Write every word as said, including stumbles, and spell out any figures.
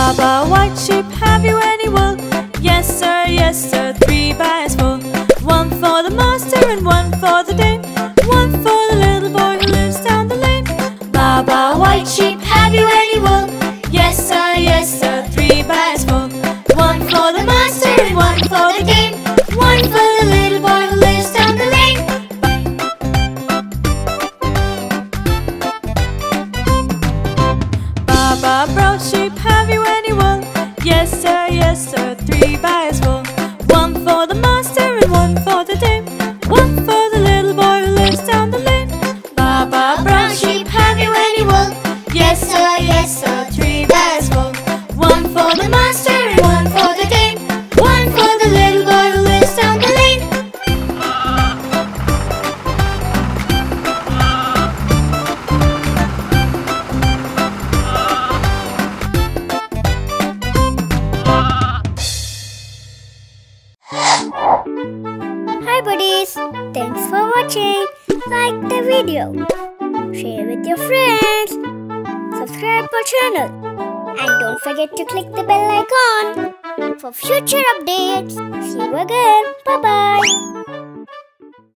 Baba white sheep, have you any wool? Yes sir, yes sir, three bags full. One for the master and one for the dame, one for the little boy who lives down the lane. Baba white sheep, have you any wool? Yes sir, yes sir, three bags full. One for the master and one for the dame, one for the little boy who lives down the lane. Baba brown sheep, have you any wool? Yes sir, yes sir, three bags full. One for the master and one for the dame, one for the little boy who lives down the lane. Baba brown sheep, have you any wool? Yes sir, yes sir, three bags full. One for the master and one for the dame, one for the little boy who lives down the lane. Hi buddies, thanks for watching. Like the video, share with your friends, subscribe our channel, and don't forget to click the bell icon for future updates. See you again. Bye bye.